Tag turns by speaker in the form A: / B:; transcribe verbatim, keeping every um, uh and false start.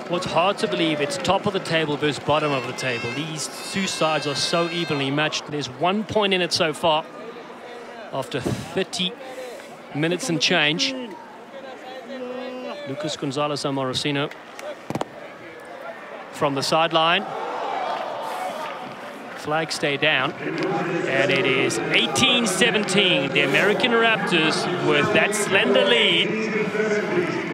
A: Well, it's hard to believe it's top of the table versus bottom of the table. These two sides are so evenly matched. There's one point in it so far after thirty minutes and change. Lucas Gonzalez and Morosino from the sideline. Flags stay down, and it is eighteen seventeen. The American Raptors with that slender lead.